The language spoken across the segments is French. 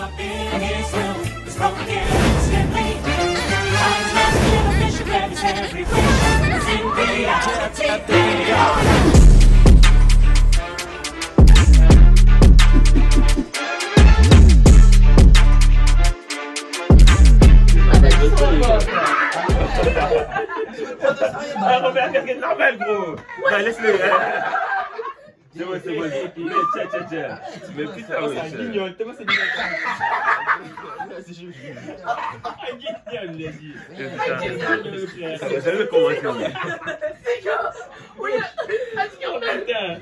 up in his room, was broken instantly. Time's lost in a vision that is everywhere. It's in reality, they are. Ah, Robert, casquette normale, gros. Bah, laisse-le. C'est bon, c'est bon. Mais tiens. Mais putain, ouais. C'est un guignol. T'es quoi, c'est guignol? C'est un guignol, il a dit. C'est jamais convaincu. C'est que... Oui, Adrien, on a...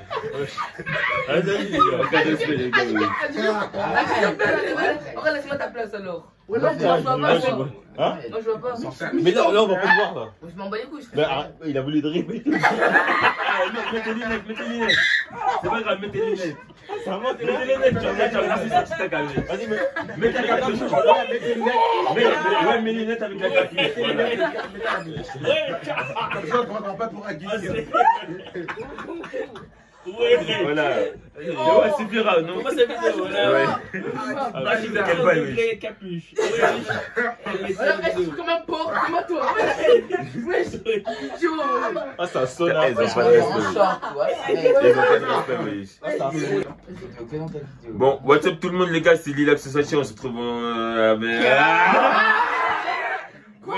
Regarde, laisse-moi ta place alors. Ouais, non, je vois pas. Hein? Moi, je vois pas. Mais là, on va pas le voir là. Je m'en bats les couilles. Il a voulu dribble. Mets tes lunettes. C'est pas grave, mets tes lunettes. Mets tes lunettes, tu regardes si ça t'a calmé. Vas-y, mets ta capuche. Mets tes lunettes. Ouais, mes lunettes avec la capuche. Comme ça, on ne prendra pas pour un guide. Voilà. Ouais, suffira, non? Moi, c'est vidéo, là. Ouais. Ah, je quelle balle, oui. Capuche. Voilà, elle se comme un porc, comme un toi. Ouais, ah, ça sonne. Ils ont pas de respect, oui. Bon, what's up tout le monde, les gars, c'est Lila Association, on se retrouve avec... Quoi?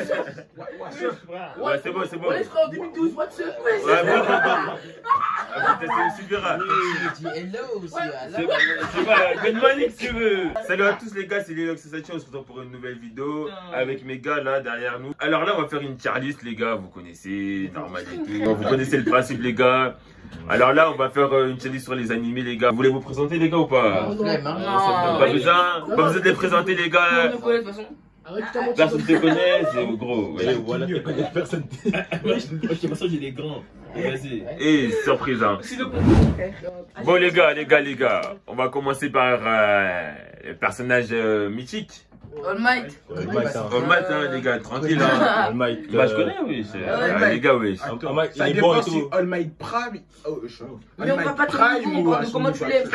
Ouais, c'est bon. On est frère en 2012, what's up? Ouais, bon. Ça suffira. Hello aussi. C'est pas, good morning si tu veux. Salut à tous les gars, c'est Lila Association, on se retrouve pour une nouvelle vidéo avec mes gars là derrière nous. Alors là, on va faire une tier list, les gars, vous connaissez, normal et tout. Vous connaissez le principe, les gars. Alors là, on va faire une tier list sur les animés, les gars. Vous voulez vous présenter, les gars, ou pas? Pas besoin de les présenter, les gars. Personne ne te connaît, c'est gros. Ouais. Voilà, tu connais personne. Moi, j'ai l'impression qu'il est grand. Vas-y. Et surprise, hein. Bon, les gars, on va commencer par les personnages mythiques. All Might. All Might, hein, les gars, tranquille. Hein. All Might. Bah, je connais, oui. Les gars, oui. Ça dépend si All Might Prime. Mais on va pas te dire comment tu l'aimes.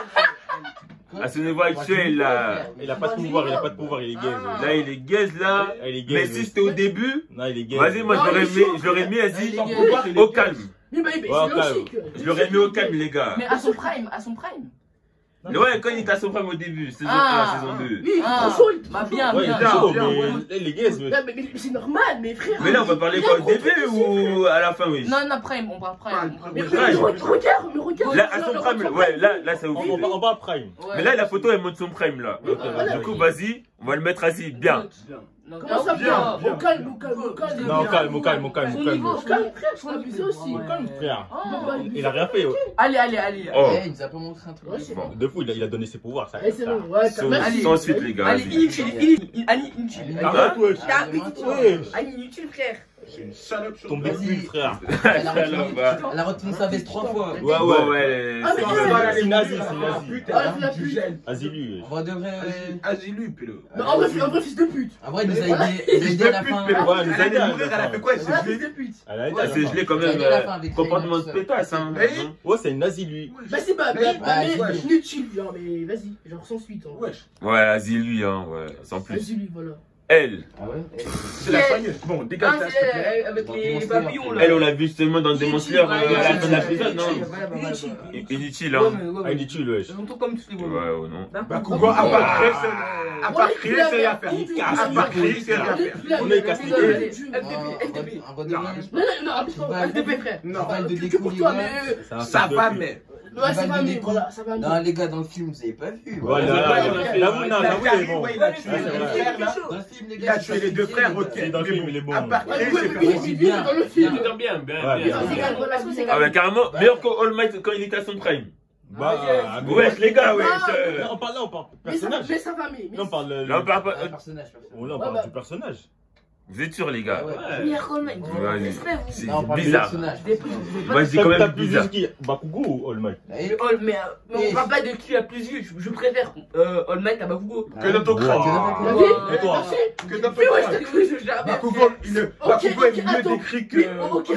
À ce niveau actuel, là. Il a pas de pouvoir, il est gaze. Là, il est gaze, là. Mais si c'était au début, non, il est gaze. vas-y, moi, je l'aurais mis, vas-y, au calme. Mais c'est logique. Je l'aurais mis au calme, les gars. Mais à son prime. Ouais, quand il était à son prime au début, saison 1, saison 2. Oui, franchement, il Bah bien. Ouais, il est chaud, mais il est gaze. mais c'est normal, mais frère. Mais là, on va parler quoi, au début ou à la fin, oui? Non, prime, on parle prime. Mais regarde. Là, à son prime, ouais, là, ça oublie. On parle prime. Mais là, la photo, elle montre son prime, là. Du coup, vas-y, on va le mettre assis, bien. Comment ça bien? Au calme. Non, au calme. Au calme, frère, je suis abusé aussi. Au calme, frère. Il a rien fait. Allez. Oh. Il nous a pas montré un truc. De fou, il a donné ses pouvoirs. Ça. C'est bon, ouais, Sans suite, les gars. Allez, inutile. Arrête, wesh. T'es inutile, frère. C'est une salope sur Ton bébé, frère. Elle a retenu sa veste 3 fois. Ouais. C'est une nazi, Azilu. En vrai de vrai. Azilu, pélo. En vrai, fils de pute. En vrai, il nous a aidé à la fin. Ouais, nous a aidé à Elle a fait quoi? Fils de pute. C'est gelé quand même. Comportement de pétasse, hein. Ouais, c'est une nazi, lui. Vas-y, inutile, genre, mais vas-y, genre sans suite. Wesh. Ouais, Asie lui, hein, ouais, sans plus. Vas-y, lui, voilà. Elle. Ah ouais? C'est la soigneuse. Bon, dégage ta Avec les papillons là. Elle, on l'a vu justement dans Demon Slayer à la fin de l'épisode, non? Inutile, hein. Inutile, wesh. Comme tous les Ouais, ou non? Bah, Kugo, à part crier, c'est rien à faire. À part crier, c'est rien à faire. On est casse Non, FDP, frère. Non, ça va, mais. Ouais, ça va, mais voilà, ça va. Non, les gars, dans le film, vous avez pas vu. Voilà, j'avoue, il est bon. Il a tué les deux frères, là. Il a tué les deux frères, ok. Dans le film, il est bon. À part crier, c'est Oui, bien dans le film. Bien. Ah, mais carrément, meilleur que All Might quand il était à son prime. Bah, wesh, les gars, wesh. On parle personnage. Mais ça va, mais. Là, on parle Là, on parle pas. Personnage. Là, on parle du personnage. Vous êtes sûrs, les gars? Meilleur All Might. Vas-y. C'est Non, on parle de bizarre. personnage. Moi, je dis quand même T'as plus bizarre. vu qui Bakugo ou All Might? Mais on parle pas de qui a plus vu. Je préfère All Might à Bakugo. Que dans ton crâne. Et toi? Que dans ton Mais ouais, crâne. je t'ai cru, Bakugo, Bakugo est mieux décrit que. Ok,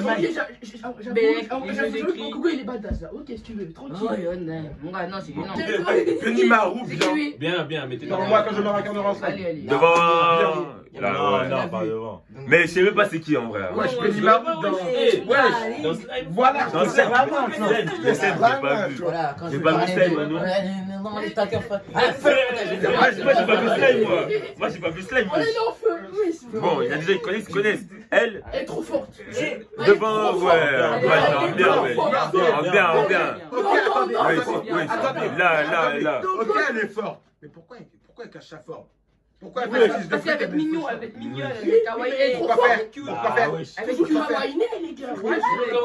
Bakugo il est badass là. Ok, si tu veux, tranquille. Mon gars, non, c'est non. Benimaru, C'est bien. qui lui? Bien, mettez Non, moi, quand je me regarderai ensemble. Allez. Devant. Non, Là, ouais. non, pas devant. Mais je sais même pas c'est qui en vrai. Ouais, je Benimaru dans. Dans Voilà, Dans je te sers la main. Le scène, j'ai pas vu. Voilà, quand J'ai je pas veux vu parler Slime, de- non Non, les tackers pas. Moi, j'ai pas vu Slime, moi. Moi, j'ai pas vu Slime. On est en feu. Oui, c'est vrai. Bon, il y a des gens qui connaissent. Elle, Elle est trop forte. devant, ouais, bien, ouais. En bien. Ok, attendez, Oui, attendez. là. Ok, elle est forte. Mais pourquoi elle cache sa forme? Pourquoi elle Parce fait fils de pute, qu'avec elle Mignon, fait avec Mignon, Oui, avec Kawaii, elle est trop Pourquoi forte. faire Pourquoi faire avec Faut que tu Kawaii. vas whiner, les gars. Ouais,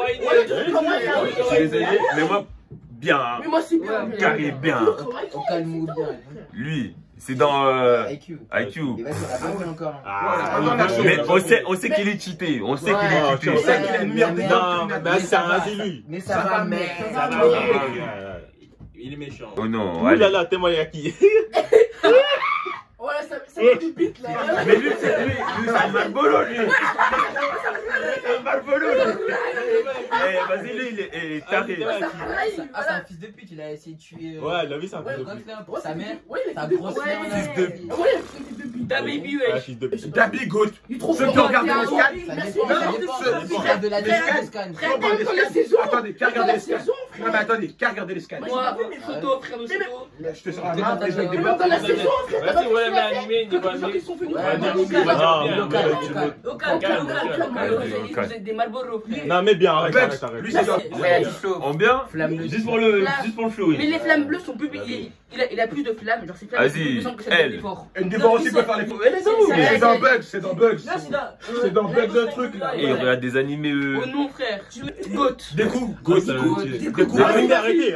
Je suis désolé, mais moi, bien. Mais moi, c'est bien. Carré bien. Au calme bien. Lui, c'est dans IQ. IQ. Il va se rappeler encore. Mais on sait qu'il est cheaté. On sait qu'il est cheaté. On sait qu'il est une merde. Non, mais c'est un lui. Mais ça va, mec. Ça va, Il est méchant. Oh non, Ouh allez. là là, témoigne à qui? Voilà, ça va du beat là. Mais lui, c'est un Malbolo, lui. Un Malbolo. Eh, vas-y, lui, il est taré. Ah, c'est un fils de pute, il a essayé de tuer. Ouais, la vie, c'est un le peu de gangster pour sa mère. Ouais, Sa grosse mère. Fils de là. Ouais, c'est de beat. Ta baby, Ah, wesh. fils de pute. Dabi Goat. Il est trop Ceux fort. qui ont regardé le scan. Ça Merci. dépend, Non, ça dépend. ce- Ça dépend de la les scan. scans. Scan. Qui ont regardé Dans les la scans. saison. Attendez, qui a Dans regardé la les scans? saison, Non, mais attendez, qui a regardé les scans? Moi, photo, frère de photo. Je te sers la T'es main, dans et je ta te Mais dans la saison, frère, t'as pas Vas-y, vu ouais, ce mais qu'il a fait animé, il est pas quand les gens animé. qui sont venus. Ouais, Ouais, mais non, au calme, Non, au calme, mais au tu calme. Au calme, Calme, vous êtes des Marlboro, frère. Non, mais bien, arrête, Bugs, arrête, arrête. lui, c'est Ouais, En bien? Flamme bleue. Juste pour le flow, mais oui. les flammes bleues sont plus. Il a plus de flammes, genre ces flammes sont Vas-y, plus puissantes que celles elle. des forts. Une défense aussi peut faire les faux. C'est dans Bugs, c'est dans Bugs. C'est dans Bugs le truc là. Et il regarde des animés. Oh non, frère. Goat. Des coups, Go, go, ça go. va tuer. Des coups. Arrêtez.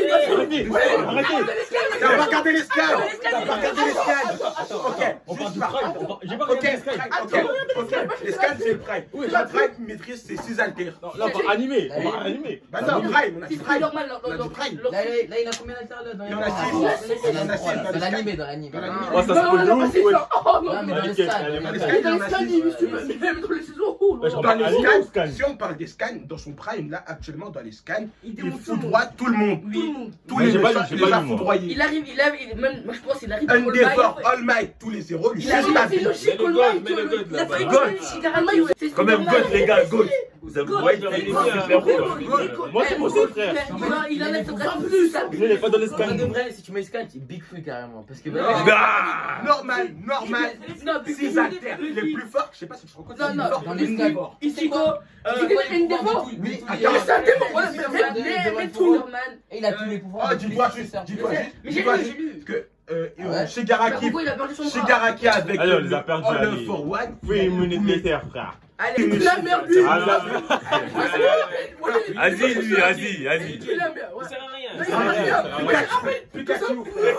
T'as pas regardé les scans. T'as pas regardé les scans. Ok, On parle juste du par prime. contre. J'ai pas Ok, regardé les Sky. ok. Les scans c'est le prime. La prime maîtrise ses 6 alters. Non, là, on parle animé. On parle animé. Bah non, prime, on a dit C'est prime. normal, On a dit prime. Là, il a combien d'altères là dans les Il y en a Ah, six. il y en a Il y en a trois, six là. dans les Dans l'animé, dans l'animé. Dans l'animé. Oh, ça se Non, peut non, de pas ouf, c'est ouais. ça. Oh non, Non, mais dans les Nickel, scans. allez, Dans les mais scans, il y dans en les a scans, 6. même dans les saisons. Oh Ouais, je là parle Dans les animé ou scans, scan? si on parle des scans, dans son prime là, actuellement dans les scans, Il il démonte fout droit tout le monde. tout le monde. Tous Ouais, les j'ai pas méchants, lu, j'ai il pas les a lu, moi. foudroyés. Même, moi je pense qu'il arrive Un All des Might, forts, ouais. All Might, tous les héros, lui Il a changent ta c'est vie. logique, Mais All le Might. God, mais le God, Il a là-bas. failli God. tuer Shigarami, ouais. C'est Quand même, normal. God, les gars, God. Vous avez God, ouais, God, vous avez God, dit, God, c'est God, frère. God. Moi, c'est mon seul frère. Il en a fait vraiment plus, ça. Lui, il est pas dans les En scans. vrai de vrai, si tu mets scan, c'est big free carrément. Parce que Ah Normal. Non, 6 alters. Les plus forts, je sais pas si tu te rends compte. Non, c'est non, fort. dans les scans. Ici, Une défense. Oui, à à 40. C'est un démon, voilà, mais tout normal. Et il a tous les pouvoirs. Oh, dis-toi juste. Mais j'ai lu. Que Ouais. Shigaraki, Pourquoi il a perdu son bras? Shigaraki avec Allez, on les a perdus, All allez. for One. Free immunity, frère. Allez, La merde, lui. Ah, là, Vas-y, lui, vas-y. Tu l'aimes bien, ouais. ça sert à rien. Ça sert à rien. Pikachu.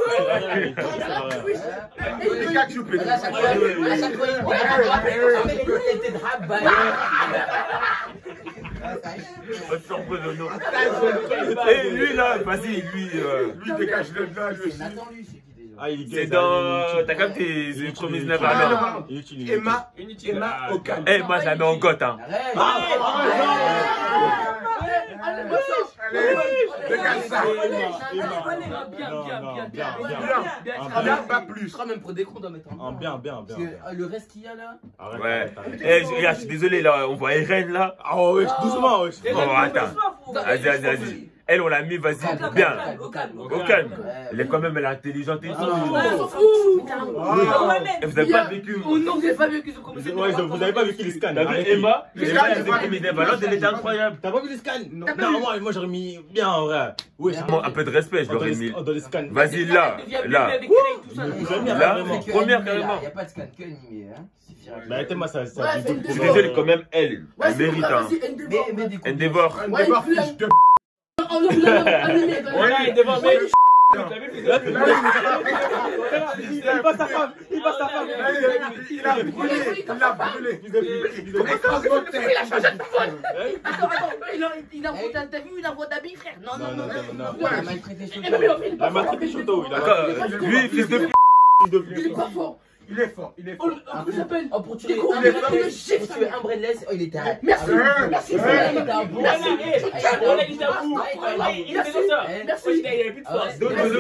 Ouais. Pikachu, Là, à chaque fois, il était Pas de surprise, non. Et lui, là, vas-y, lui. Lui dégage le blanc, lui aussi. Nathan, lui, c'est qui déjà? Ah, il C'est dans. T'as capté, c'est le premier snap à Ah. Inutile. Emma Ah, Okan. Eh, moi, je la mets en goth, hein. Arrête. Allez, moi, ça. Allez, dégage ça. Bien, pas plus. Je crois même pour des cons, on doit mettre un. Bien. Parce que le reste qu'il y a là. Arrête, Ouais. arrête, arrête. Eh, regarde, je suis désolé, là, on voit Eren, là. Ah ouais, doucement, ouais. Oh, attends. Vas-y. Elle, on l'a mis, vas-y, bien. Au calme. Elle est quand même, elle est intelligente et tout. On s'en fout. Et vous avez pas vécu. Oh non, vous avez pas vu qu'ils ont commencé. Ouais, vous avez pas vu qui les scanne. T'as vu Emma? Emma, elle faisait comme des ballons, elle était incroyable. T'as pas vu les scans? Non. Non, moi j'aurais mis bien en vrai. Oui, Un peu de respect, je l'aurais mis. dans les scans. Vas-y, là. Vous avez mis Là, vraiment. première, carrément. Il n'y a pas de scan que animé. Hein. Bah, tellement ça. Ouais, dit c'est beaucoup. Je suis désolé, quand même, elle. Ouais, Elle c'est mérite, vrai, hein. vas-y, Endeavor. Mais des coups. Endeavor. Un débat fils de Oh non, animé. Voilà, il devant, mais. Il passe sa femme. Il passe sa femme. Il a brûlé. Il a brûlé. Il a changé de téléphone. Attends, il a envoyé t'as vu une envoi d'habits, frère? Non. Il a maltraité Eh, mais Il a maltraité Choto. Lui, fils de p. il est pas fort. Il est fort. Il est fort. Oh, il s'appelle. Oh, pour tuer Il un est Breadless, oh, il était à... Merci. Merci, Il frère. était à bout. Merci. Il était à bout. Il était comme ça. Merci. Il avait plus de force.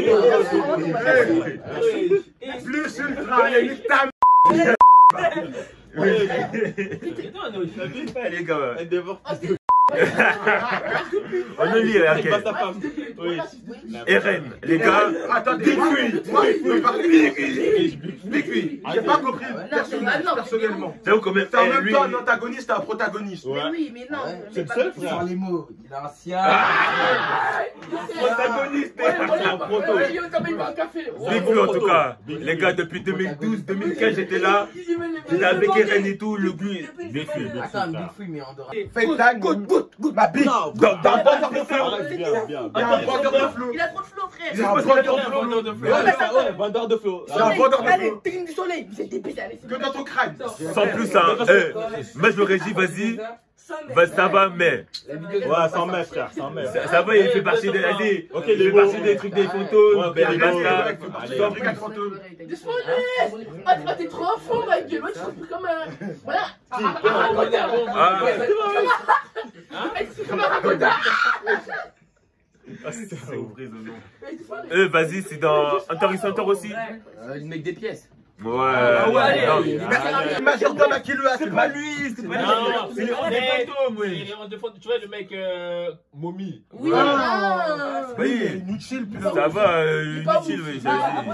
Plus ultra. Il est ta Les gars, Elle dévore. on ne lit rien. Il passe sa femme. Oui. Eren, les gars, Attendez, moi, je veux parler. Big j'ai pas compris personnellement. j'avoue quand même, C'est en même lui, temps un antagoniste et un protagoniste. Mais oui, mais non. C'est le seul, frère. Sans les mots, il a un sien. protagoniste. Il va un café. Big Flo en tout cas, les gars, depuis 2012, 2015, j'étais là. J'étais avec Eren et tout, le but. Attends, Big Free, mais en dehors. Fake time, good. Ma big. Dans le bandeur de flow. Il y a un bandeur de flow. Il a trop de flow, frère. Il y a un bandeur de flow. Ouais, bandeur de flow. C'est un bandeur de Allez, flow. technique du soleil. Vous êtes dépêché, allez. Que dans ton crâne. Sans plus, hein. Moi, je l'aurais dit, vas-y. Ça va, mais. Ouais, sans mec, frère, sans mec. Ça va, il fait partie des. Allez, Ok, il les fait mots. partie des trucs des photos. Ouais, ben, des les mots, basta. allez. Sans plus. Ah, t'es trop fort, ma gueule. Ouais, tu fais comme un. Voilà. Ah, C'est comme un raconteur. c'est vrai, non. Vas-y, c'est dans Hunter x Hunter aussi. Le mec des pièces. Ouais. allez, Non. allez. Majordome à qui le a, C'est pas lui, c'est pas lui. Non, C'est les mais- fantômes, ouais. Il est en deux fois, tu vois le mec momie. Oui. Oui, inutile, putain. ça va, inutile, oui.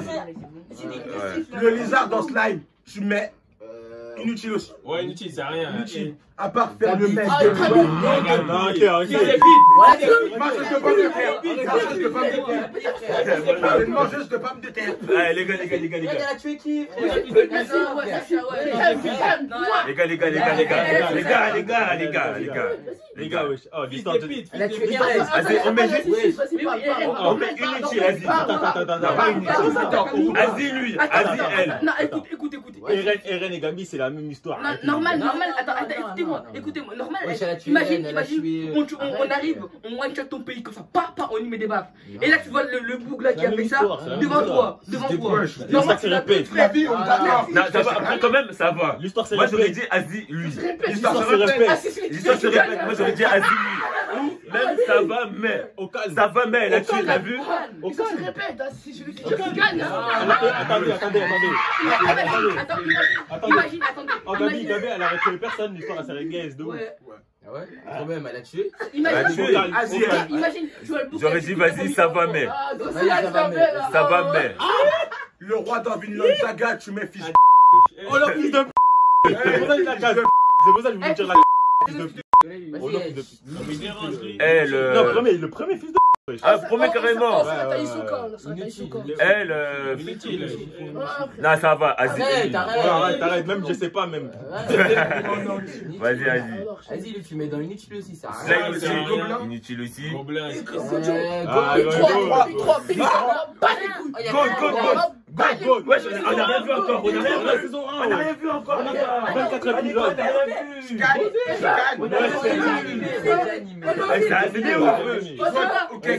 Le lézard dans Slime, tu mets inutile aussi. Ouais, inutile, c'est rien. Inutile. À part faire le mec Ah, de très bien. Non, ok. Il est vite. Moi, je peux pas me déterre. Une mangeuse de pommes de terre. Allez, les gars. Il a tué qui? Les gars, wesh. Oh, l'histoire de. Elle a tué Erez. Vas-y, on met juste. On met inutile, vas-y. Attends. Vas-y, lui. Vas-y, elle. Non, écoute. Eren et Gabi, c'est la même histoire. Normal. Attends, écoutez-moi. Normal. Wesh, elle a tué Imagine, elle a tué. on arrive, on one shot ton pays comme ça, on y met des baffes. Et là, tu vois le boug là qui a La fait même ça histoire, c'est la même devant histoire. toi. L'histoire se répète. La vie, on d'accord. Non, ça va, après, quand même, ça va. L'histoire se Moi, j'aurais répète. dit Asie, lui. L'histoire se répète. L'histoire se répète. Moi, j'aurais dit Asie, lui. Ou même ça va, mais. Au calme. Ça va, mais. Là, tu l'as vu? Au calme. Ça se répète, c'est celui qui gagne. Attendez. Imagine, Oh, Gabi, elle a tué personne, l'histoire, elle s'est réglée de ouf. Ah ouais? Quand même, elle a tué. Imagine, J'aurais dit, vas-y, ça va, mais. Ça va, mais. Le roi dans Vinland Saga, tu mets fils. Oh, le fils de p. C'est pour ça que je la casse. C'est pour ça que je voulais dire la fils de p. Oh, le fils de p. Elle. Non, le premier fils de p. Ah, promets carrément. Elle. Inutile. Non, ça va, Asie. Arrête, même je sais pas, même. Vas-y. Vas-y, lui, tu mets dans inutile aussi, ça. Là, inutile aussi. Gobelin. Go. Wesh, on n'a rien vu encore. On n'a rien vu la saison 1. On n'a rien vu encore. 24 épisodes. C'est bien ou Ok,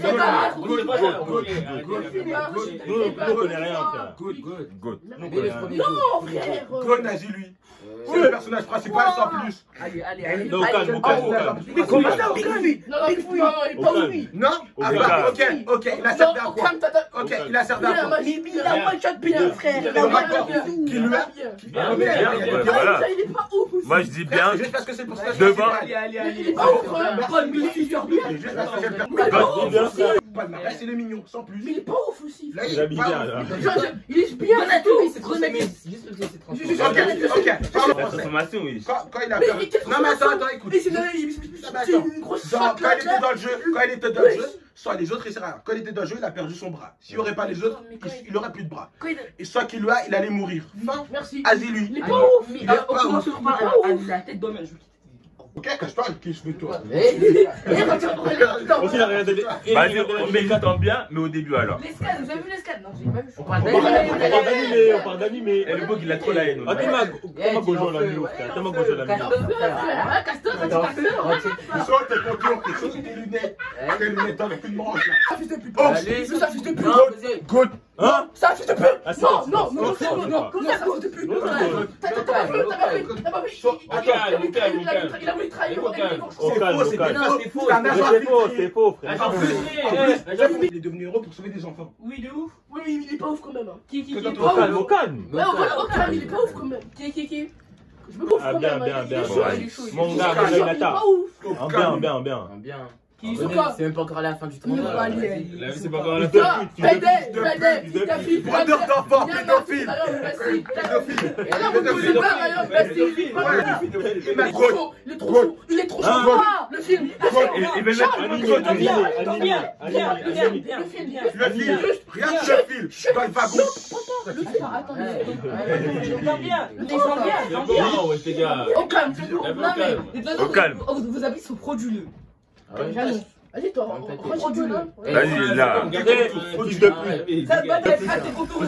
Nous, on connaît rien, frère. Good. Mais le premier jour. Gon a dit lui. C'est le personnage principal sans plus. Allez. Non, au calme. Mais comment ça, au calme? Non, il est pas oui. Non. Ok, il a servi à quoi? Ok, il a servi à quoi? Il a one shot PD, frère. Qui lui a? Il est pas ouf. Moi, je dis bien. Juste parce que c'est le personnage Devant. principal. Il est pas ouf. Bonne musique, Juste parce que c'est le personnage. Là, c'est le mignon, sans plus. Mais il est pas ouf aussi. Là, Il a mis bien, là. Il est bien à tout. Ok. Parle La français. transformation, oui. Quand il a perdu. Non, mais attends, écoute. C'est une grosse Genre, chatte quand il était dans le jeu, soit les autres, il sert à rien. Quand il était dans le jeu, il a perdu son bras. S'il n'y aurait pas les autres, il n'aurait plus de bras. Et soit qu'il lui a, il allait mourir. Merci. Asie lui. Il est pas ouf. Il est pas ouf. La tête d'homme, Ok, cache-toi, qui je veux toi. Aussi, il a regardé les. Vas-y, on met le temps bien, mais au début alors. L'escalade, vous avez vu l'escalade? Non, j'ai pas vu. On parle On parle d'animé. Et le bug, il a trop la haine. Ah, comment Gojo l'a mis, frère? Comment Gojo l'a mis? Castor, ça dit Castor. Soit tes contours, tes choses, tes lunettes avec une branche là. Ça fils de pute. Allez. Ça fils de pute. Good. Hein? Ça fils de pute. Ah, c'est Non, pas- non, c'est non, pas- non, c'est non, pas- non, ça fils de pute. T'as pas vu. Il a mitraillé. Au calme, au calme. C'est faux. C'est faux, frère. En plus, il est devenu héros pour sauver des enfants. Oui, de ouf. Oui, mais il est pas ouf quand même. Qui Que est dans pas Au calme, ouf. au calme. Ouais, au calme, il est pas ouf quand même. Qui Je me bouffe Ah, quand bien, même. bien, bien. Il est chaud. Mon gars, Il est il pas ouf. Ah, bien, bien, bien. Bien. Qui C'est même pas encore la fin du Il tournoi. est pas allé. Là, c'est pas encore la Fils de fin. pute, fils de pute. Vendeur d'enfants, pédophile. Il est trop chaud. Il est trop chaud. Ah, le film. Il veut mettre un micro de vie. Le fil, rien que le fil. Dans le wagon. Comment, wesh, les gars? Au calme, Au calme. Vos habits sont frauduleux. J'annonce. Vas-y, toi, frauduleux. Vas-y, là. Fils de pute. Ça va être tes contours.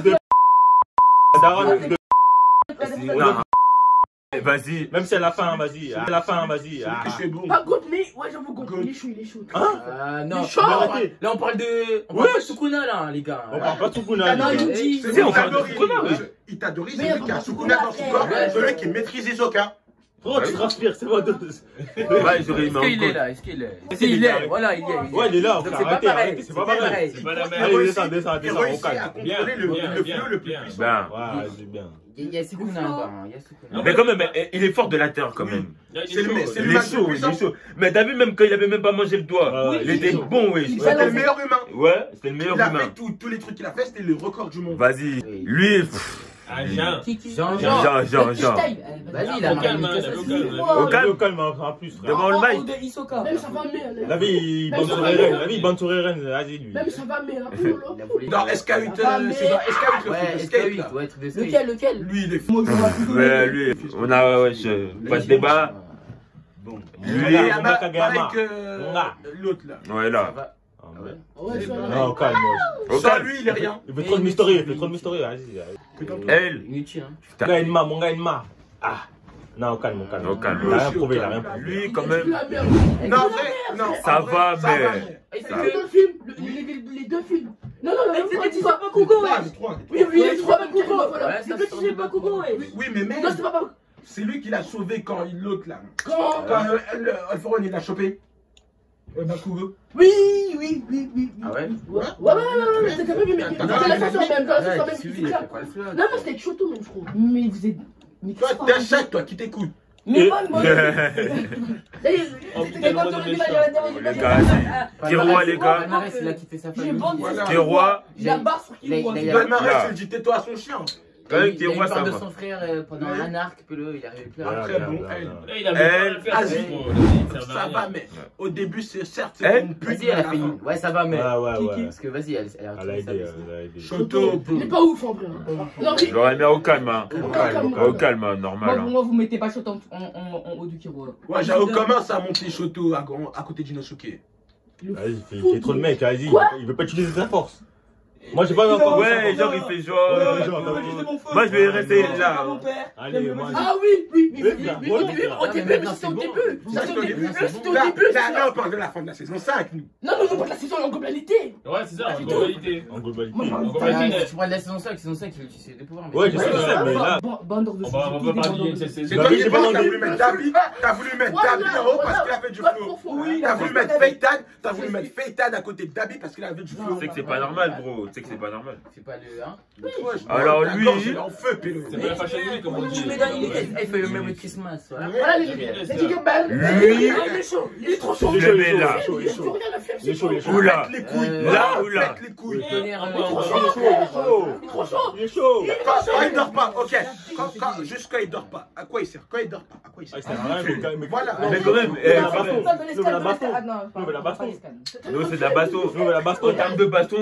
Daron, fils de Non. Vas-y. Même si c'est la fin, vas-y. À la fin, vas-y. Ah. C'est bon. Pas good, mais ouais, j'avoue, good. Il est chaud, il est chaud. Non, chaud. là on parle de. On parle pas de Sukuna là, les gars. On parle pas de Sukuna. Non, il nous dit. C'est on parle de Itadori. Sukuna, oui. Itadori, c'est lui qui a Sukuna dans son corps. C'est lui qui maîtrise Isoka. Frérot, tu transpires, c'est pas Ouais, j'aurais Est-ce mis qu'il un est là? Est-ce qu'il est? Il est, voilà, il est. Ouais, il est là, Donc frère. c'est pas Arrêtez, pareil. arrêtez, c'est pas pareil. C'est pas la même. Allez, descends, descends, Il descends, au réussit à calme. contrôler le flot le plus puissant. Ben. Ouais, c'est bien. Il y a Sukuna encore. Il y a Sukuna. Mais quand même, il est fort de la terre quand même. C'est le Il humain est chaud, le plus il est chaud. Mais t'as vu même quand il avait même pas mangé le doigt. Ouais, Il était bon, wesh. C'était le meilleur humain. Ouais, c'était le meilleur Il a humain. fait tous les trucs qu'il a fait, c'était le record du monde. Vas-y. Lui, Jean. Jean. Vas-y, il a Au calme. Au calme en plus, frère. Devant le mic. Même ça va, mais. La vie, il bande sur Eren. La vie, il bande sur Eren. Vas-y, lui. Même ça va, mais. Dans SK8, c'est dans SK8 le Ouais, foot, skate là. SK8, ouais, truc de skate. Lequel Lui, il est fou. Ouais, lui, on a, wesh, pas de débat. Bon. Lui, Manga Pareil Kageyama. que Manga. l'autre là. ouais, là. Ah, ouais. Ouais, ça va. Non, au calme, wesh. Au Sans calme. lui, il est rien. Il fait trop de mystery, il fait trop de mystery. Vas-y. Elle. Inutile, hein. Mon gars, Enma. Ah. Non, au calme, au calme. Au calme. Il a rien prouvé, il a rien prouvé. Lui, quand même. Non, en vrai, non. Ça en vrai, va, ça mais- va, Les deux films. Les deux films. Non, c'est pas Kugo, Les ouais. trois. Oui, les trois même Kugo. Voilà. Ouais, ça, C'est pas Kugo, ouais. Oui, mais même, Non, c'est pas. c'est lui qui l'a sauvé quand l'autre là. Quand. Quand Alforon il l'a chopé. Bakugo. Oui. Ah ouais? Ouais, t'as pas vu, mais. T'as Dans la façon même, dans la Ouais, façon j'ai même. suivi, il fait pas le flow. Non, mais c'était Choto, même, je trouve. Mais vous êtes. Mais Toi, t'achètes, toi qui t'écoutes. Mais moi, Les gars, Kiroa, les gars. Palmarès, il a quitté sa famille. Voilà. Kiroa, Il a barre sur qui voit. Il a- Palmarès, Là. il dit tais-toi à son chien. quand même, Il a eu Kiroa, ça peur de va. son frère pendant un arc, puis là, il arrive plus à Voilà, Après, bien, bon, bien, elle. bien. Elle, Ça va, mais au début, c'est certes, c'est Elle une pute. Vas-y, elle a fait une. Ouais, ça va, mais. Ouais, ouais. Parce que vas-y, elle a Elle a retrouvé sa aidé, vie. elle a aidé. Choto, Il est pas ouf en vrai. Non, mais. J'aurais mis au calme, hein. calme. Au calme, hein, normal. hein. Moi, vous mettez pas Choto en haut du Kiro. Ouais, j'avoue, commence à monter Choto à côté d'Inosuke. Vas-y, il fait trop de mec, vas-y. Il veut pas utiliser sa force. Moi, j'ai pas encore. Ouais, genre, il fait genre. Moi, je vais rester là. Allez, moi. Ah oui, Voilà. au début, mais c'était au début. C'était au début, c'était au Là, début. là, on parle de la fin de la saison 5, nous. Non, pas de la saison en globalité. Ouais, c'est ça, en globalité. En globalité. Tu prends de la saison 5, il utilise des pouvoirs. Ouais, je sais, mais là. Bandeur de On va pas dire que c'est C'est toi qui penses que t'as voulu mettre Dabi, t'as voulu mettre Dabi en haut parce qu'il a fait du flow. T'as voulu mettre Feitan à côté de Dabi parce qu'il avait du flow. C'est que c'est pas normal, bro. C'est que c'est pas normal. C'est pas le 1. Alors, Ta lui- gorge, il est en feu, Pélo. C'est pas la fashion week, comme on dit. Il fait le même de Christmas. Voilà. Voilà les Gigaban. Lui- Il est chaud, il est trop chaud. Je le mets là. Il est chaud. Il est chaud. Oula. Pète les couilles. Là ou là. Pète les couilles. Il est trop chaud. Il est chaud. Quand il dort pas, ok. Juste quand il dort pas. À quoi il sert? Quand il dort pas, à quoi il sert? Ah, ça sert à rien, mais Voilà. Mais quand même, quand même. Nous, c'est de la baston. Nous, la baston. En termes de baston.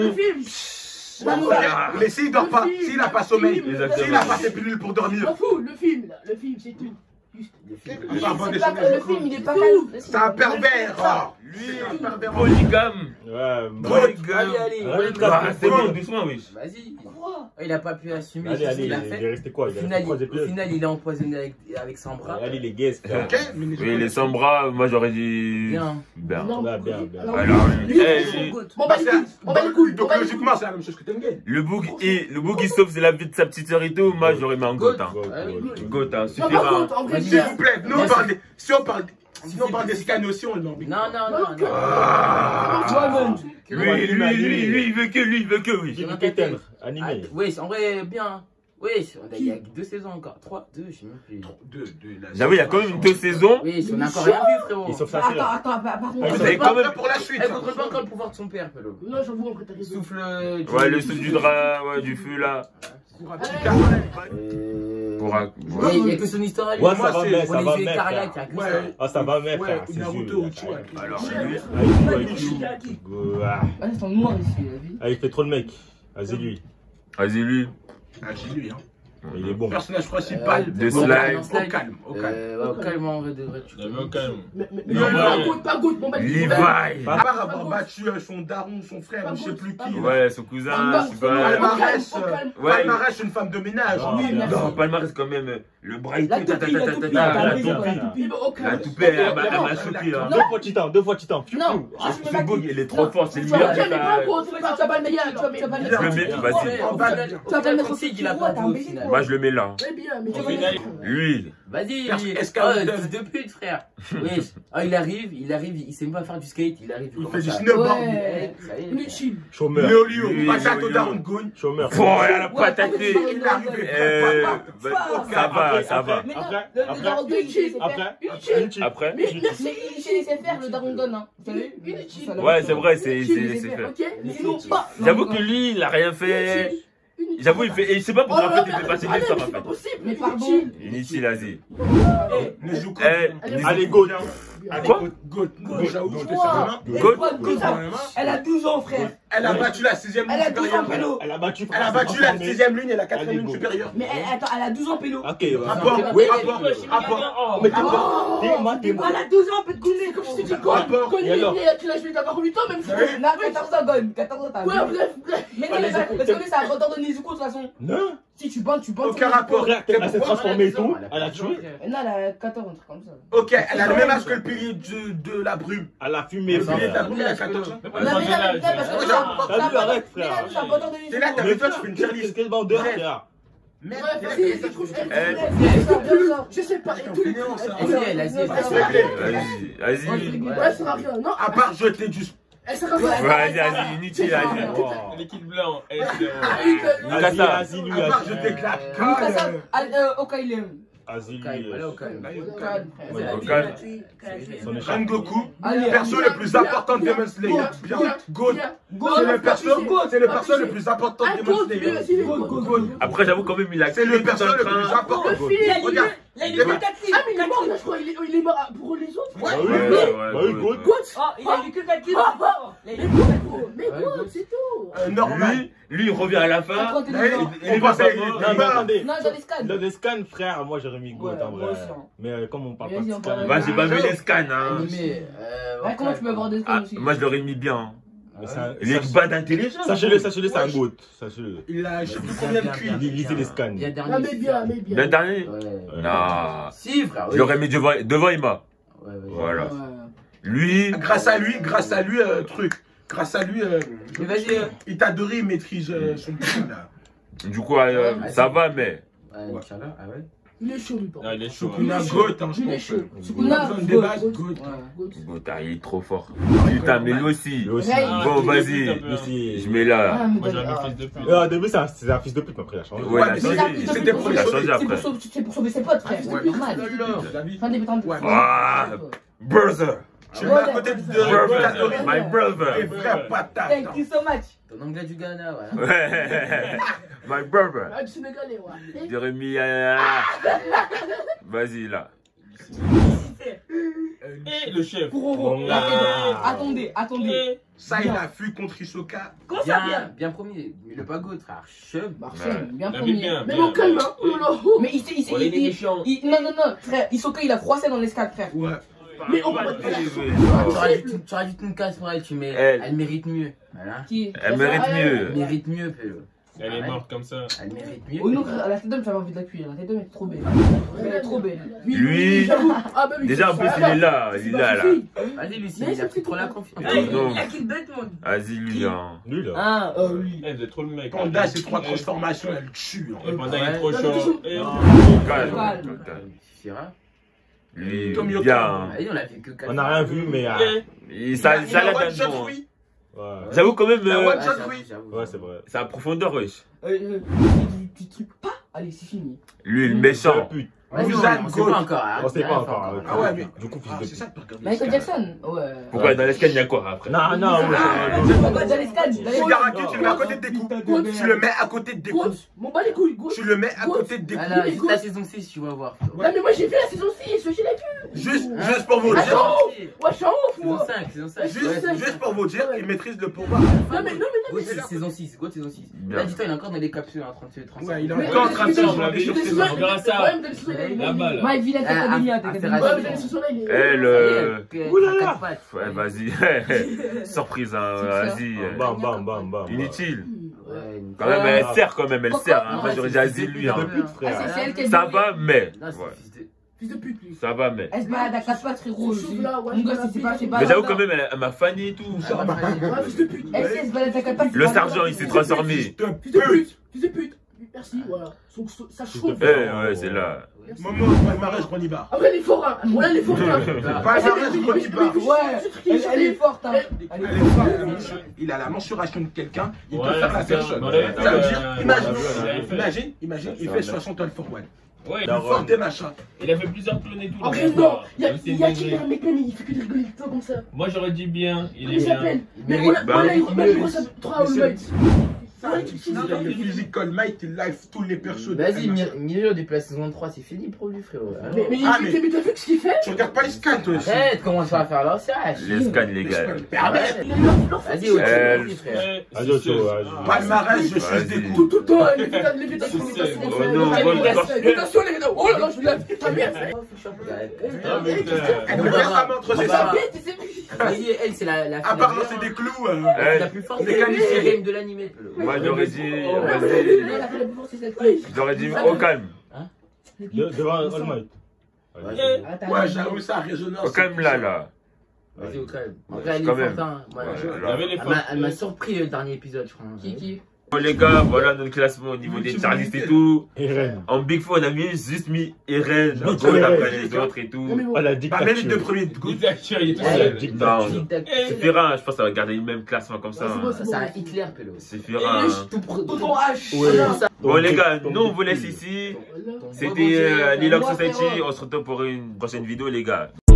Mais s'il dort pas, s'il a pas sommeil, Exactement. s'il a pas ses pilules pour dormir. M'en fous, le film, c'est tout. On parle pas des C'est pas que le film, il est pas calme. C'est un pervers. Lui, polygame. Ouais, Polygame. Allez, Ah, c'est bon, doucement, oui. Vas-y. Il a pas pu assumer allez, ce qu'il a il est fait. resté quoi? Au Il est final, resté 3 au épisodes. final, il est empoisonné avec son bras. Allez, les guests. Ok, Oui, les sans bras, moi j'aurais dit. Bien. Bien. Bien. Alors, On va les couilles. On va les couilles. Donc logiquement, c'est la même chose que Tengen. le bouc, il sauve c'est la vie de sa petite sœur et tout. Moi j'aurais mis un goat. Hein. Goat, hein, Non, suffira. par contre, en vrai, S'il vous plaît, nous on parle des. Si on parle des scans aussi, on l'embête. Non. Lui, il veut que, oui. J'ai vu qu'éteindre. Animé. Oui, en vrai, bien. Oui, il y a 2 saisons encore. 3, 2, je sais même plus. J'avoue, il y a quand même 2 saisons. Oui, on a encore rien vu, frérot. Il sauve sa sœur. Attends, par contre. Vous avez quand même. Pour la suite. Elle contrôle pas encore le pouvoir de son père, Pelo. Non, j'avoue, en vrai, t'as raison. Souffle. Ouais, le souffle du drap, ouais, du feu là. Pour Il n'y a que son histoire. Ouais, ça va mettre, ça va les mettre. écarlates, il y a que ça. Ah, ça va mettre, frère. Ouais, C'est Naruto, sûr. tu vois. Alors, lui. Ah, Ouais, c'est en noir ici, la vie. il fait trop de mecs. Vas-y, lui. Vas-y, lui. Ah, j'ai lu, hein. Il est bon. Personnage principal. De Bon, slime. Au calme, au calme. Au calme, en vrai, de vrai. Mais Non, pas goût, mon mec. Levi. À part avoir battu son daron, son frère, ou je sais plus qui. Ouais, son cousin, je sais pas. Palmarès, Ouais. Palmarès, une femme de ménage. Ah, Oui, merci. Non, Palmarès quand même. Le bras et tout. La toupie, La la toupie, toupie, la toupie, elle m'a choqué. Hein. Deux fois titan. Non, Ce bug, il est trop fort, c'est le meilleur. Tu vas pas le meilleur, tu vas pas le Je le mets, vas-y. Tu vas pas le mettre aussi, il a pas joué au final. Moi, je le mets là. Très bien, mais tu vas Lui. Vas-y, Escalade. fils de pute, frère. Oui. Ah, il arrive, il sait même pas faire du skate, il arrive. Il fait du commence à- snowboard. Ouais. Ça y est. Inutile. Chômeur. Léo Léo, Lui, passe à Léo, ton Léo. daron de Gogne. Chômeur. Oh, elle a pas attaqué. Il est arrivé. Ça va, ça va. Mais non, Après, le daron de il sait faire. Après. Mais il sait laisser faire le daron donne, hein. Vous savez, inutile. Ouais, c'est vrai, c'est Inutile, fait. ok. Mais sinon, pas. J'avoue que lui, il a rien fait. Inutile. J'avoue, il fait. Et je sais pas Oh pourquoi en là fait il là, fait passer allez, des sorts en c'est pas fait. possible. Mais pardon. Inutile, vas-y. Ne joue que. Allez, go. Quoi Goat. J'avoue, je te Wow. sais Goat. Elle a 12 ans, frère. Elle a battu la 6ème Elle ligne a 12 ans, supérieure. pélo. Elle a battu. Elle a battu la 6ème ligne et la 4ème Allez, ligne go. supérieure. Mais attends, elle a 12 ans, pélo. Ok, Rapport, Oui, rapport. mais t'es Elle a 12 ans, peut te couler, comme je te dis quoi. Rapport. Connu, Et alors tu l'as joué d'accord 8 ans, même si. Oui. Non, 14 ans, Gon. 14 ans, t'as. Ouais, bref. Mais non, Allez, parce que lui, ça a retard de Nezuko, de toute façon. Non. Si tu bandes, tu bandes. Aucun rapport. Elle s'est transformée et tout. Elle a tué. Non, elle a 14 ans, un truc comme ça. Ok, elle a le même âge que le pilier de la brume. Elle a fumé, Le pilier de la frère. brume, il a 14 ans. Non, mais parce que ça. T'as vu, arrête, frère. Mais là, ça a retard de C'est là, Nezuko. t'as vu, toi, tu fais une tier list. Quel bandeur, frère. Merde, Je sais pas. Vas-y. Vas-y. Ouais, ça va rien. Non, à part jeter du. elle sert à Ouais, rien. vas-y, inutile, vas-y. L'équipe blanc. Lucas, Vas-y, lui. À part jeter de la Lucas, colle. Oka, il est. Vas-y, lui. Allez, au calme. Au calme. Son écharpe. Rengoku, Allez, perso le plus important de Demon Slayer. Bien. Goat. C'est le perso le plus important de Demon Slayer. Goat. Après, j'avoue quand même, il a C'est le perso le plus important. Regarde. Ah, mais il est mort, là, je crois. Il est mort pour les autres. Ouais. Bah oui, go. Oh, il a vu que 4 kills. Mais quoi, c'est tout. Normal. Lui, il revient à la fin. Il est mort. Il est pas pensait- mort. Non, mais attendez. Non, dans les scans. Dans les scans, frère, moi j'aurais mis Goat Ouais, en moi vrai. aussi, hein. Mais comme on parle pas Vas-y, de on scans. parle- Moi, j'ai pas vu les scans, hein. Mais, Ouais, comment tu peux avoir des scans Ah, aussi? moi, je l'aurais mis bien. Mais c'est un- Il est bas d'intelligence. Sachez-le, c'est un Goat. Sachez-le. Il a, je sais plus combien de cuits. Lisez les scans. Il y a Ah, dernier. mais bien. Le dernier Ouais. Non. Si, frère. Je l'aurais mis devant Emma. Ouais. Voilà. Ouais. Lui, Grâce à lui, truc. Grâce à lui, Mais vas-y. Itadori maîtrise son truc là. du coup, ça va, mais. Ouais, Inch'Allah. Ah ouais. Il est chaud, lui, par contre. Il est chaud. Sukuna Goat, hein, je Il est pense. chaud. On a Sukuna, besoin de débat, Goat. Putain, il est trop fort. Putain, mais lui aussi. Lui aussi. Ouais, Bon, vas-y. Lui aussi. Je mets là. Moi, j'ai un fils de pute. Au début, c'est un fils de pute, mais après, il a changé. Ouais, il a mais changé. c'était pour Il a les changé après. C'est pour sauver ses potes, frère. Ouais. C'est normal. T'as vu Fin débutant. Ouais. Ah, brother. Tu le mets à côté de Itadori. My Et brother. vrai patate. Thank you so much. Ton anglais du Ghana, ouais. Ouais. My brother. Ah, du Sénégalais, ouais. Jérémy. Vas-y, là. Et le chef. Frérot, Ah. attendez. Ça, il a fui contre Hisoka. Comment ça vient? Bien premier, mais le pas goût, frère. Chef. Marcel, bien T'as vu premier. bien. Mais bon, calme, hein. Oh là là. Mais il s'est. On est des méchants. Non, frère. Isoka, il a froissé dans l'escalade, frère. Ouais. Mais on Tu rajoutes une case pour elle, tu mets. Elle mérite mieux. Voilà. Qui? Elle mérite Elle mieux. mérite mieux, Pélo. Elle est morte comme ça. Elle mérite mieux. Oh non, la tête d'homme, j'avais envie de la cuire. La tête d'homme est trop belle. Elle est trop belle. Lui, j'avoue. Ah, bah oui, déjà en c'est plus ça. il est là, il est là. Vas-y, Lucie, Mais il a c'est pris trop la confiance. Non. Il a kill bête, mon. Vas-y lui hein. Lui là. Ah, oui. Elle est trop le mec. Panda, ses 3 transformations, elle tue. Et Panda il est trop chaud. Et- Calme. Suffira. Lui, Tomioka. bien. Vas-y, on l'a vu que 4 On n'a rien vu, mais. Ça Il a l'a one donne shot, bon. oui. Ouais, J'avoue quand même, La one Ouais, shot, j'avoue, oui. j'avoue. ouais, c'est vrai. c'est à profondeur wesh. Tu trucs pas. Allez, c'est fini. Lui le méchant. Pute. Vas-y, Vous on êtes sait goat. pas encore. hein. On sait pas encore. Ah ouais, mais. Du coup, fils Ah, de c'est ça pute. que tu regardes. Michael Jackson. Ouais. Pourquoi dans l'escalier il y a quoi après? Non, non, ouais. Dans l'escalade. Shigaraki, tu le mets à côté de Deku. Tu le mets à côté de Deku. Gauche, mon bas les couilles, gauche. Tu le mets à côté de Deku. Voilà, juste la saison 6, tu vas voir. Non, mais moi j'ai vu la saison 6, je l'ai vu. Juste pour vous dire. Attends, moi je suis en ouf, Saison moi. 5, saison 5. Juste pour vous dire, il maîtrise le pouvoir. Non, mais Go saison 6, go saison 6. Là, dis-toi, il est encore dans les capsules en train de se transformer. Ouais, il est Mais- encore en train de se mais- demander sur ses On verra ça. Là-bas là. Mike Villain Academia, Ah, t'inquiète ah, pas. Ouais, mais ce soir-là, il est. Elle, Oulala. ouais, vas-y. Surprise, hein, vas-y. Bam, bam. Inutile. Ouais, Quand même, elle sert quand même, elle sert. Hein. Moi j'aurais dit Azil lui. De Hein. pute, Ah, frère. c'est elle qui est Ça va, mais. Non, c'est Ouais. fils de. Fils de pute, lui. Ça va, mais. Elle se balade à 4 pattes, frérot. Chauffe là, ouais, Mon gosse, je il sait pas, je sais pas. Mais j'avoue quand même, elle m'a fané et tout. Ouais, fils de pute. Elle sait, elle se balade à 4 pattes. Le sergent il s'est transformé. Fils de pute. Fils de pute. Merci, voilà. Ça chauffe. Eh ouais, c'est là. Momo, palmarès, Roniba. Après, les forains. Voilà, les forains. Palmarès, Roniba. Ouais, elle est forte, hein. Elle est forte. Il a la mensuration de quelqu'un, il peut Ouais, faire la c'est ça. personne. Ouais, Ça veut ouais, dire, ouais, imagine, il fait 60 all for one. Ouais, Il force des machins. il a fait plusieurs clones et tout. En donc, vrai, non. Il y a même si qui c'est dans le mec, mais il fait que des rigoler tout comme ça. Moi j'aurais dit bien, il Comment est il bien. s'appelle? Mais on a il ressemble trop à All Might. Le physical might, il live tous les persos. Vas-y, Mirio depuis la saison 3, c'est fini pour lui, frérot. Mais t'as vu ce qu'il fait? Tu regardes pas les scans, toi aussi. Arrête, commence à faire leur Les scans, les gars. Vas-y, ok, Elle- vas-y, frère. Ouais, Vas-y, c'est Ocho, sûr. vas-y. Palmarès, je Vas-y. suis des coups. Tout le temps, lévitation, Oh non, lévitation, lévitation. Oh là là, je lève. Ta mère. Ah, mais putain. Elle nous laisse la montre, c'est ça. Vas-y, elle, c'est la À part lancer des clous. la plus forte Eh, game de l'animé. Moi j'aurais dit. Vas-y. J'aurais dit au calme. Devant All Might. Ouais, j'avoue ça, résonance. Au calme là. Vas-y, au calme. Ouais, Après, elle est quand forte, même. hein. Ouais. Ouais, Il y alors. avait les Elle m'a surpris le dernier épisode, je crois. Qui Bon les gars, voilà notre classement au niveau des charlistes et tout. Eren. En Big Four, on a juste mis Eren, Big Goat Four, après Eren. les autres et tout. Ah, la Bah, mets les deux dictature. premiers de gauche. Dictature, il est tout Ouais. seul. Non, Tic-tac. suffira, je pense que ça va garder le même classement comme ça. hein. C'est un Hitler, Pélo. Suffira. hein. Tout pour Ton H. Bon les gars, nous on vous laisse ici. C'était Lilox Society, on se retrouve pour une prochaine vidéo les gars.